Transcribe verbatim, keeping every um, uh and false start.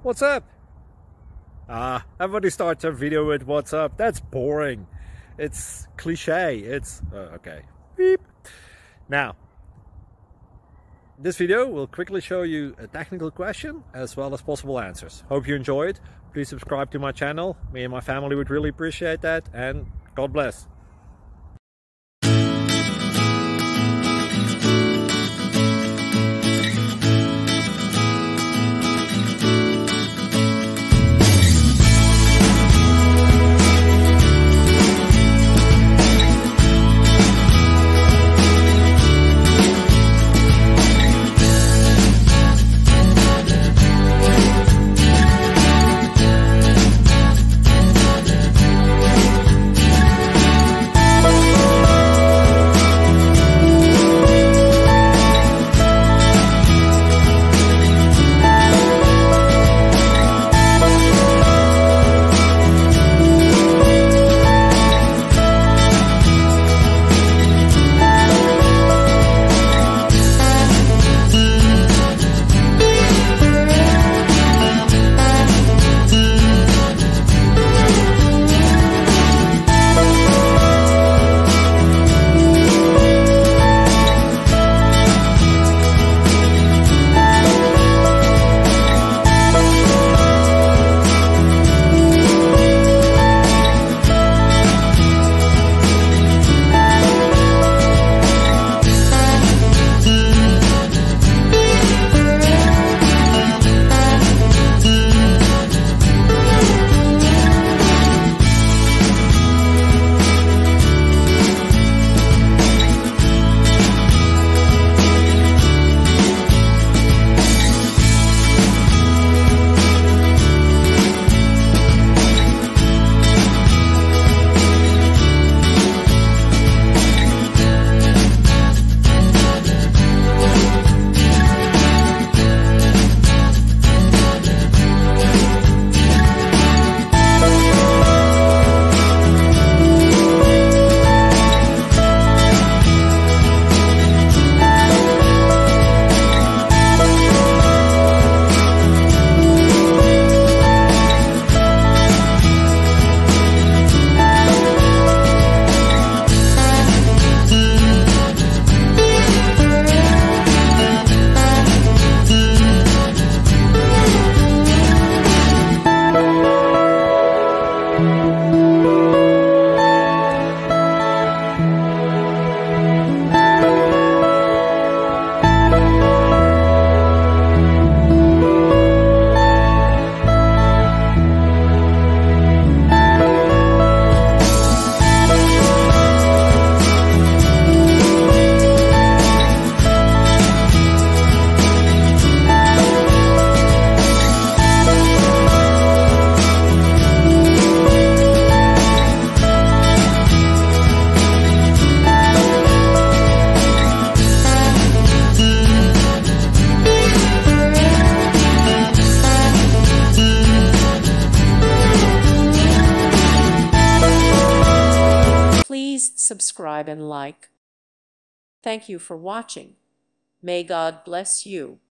What's up? Ah, everybody starts their video with what's up. That's boring. It's cliche. It's uh, okay. Beep. Now, this video will quickly show you a technical question as well as possible answers. Hope you enjoy it. Please subscribe to my channel. Me and my family would really appreciate that, and God bless. Please subscribe and like. Thank you for watching. May God bless you.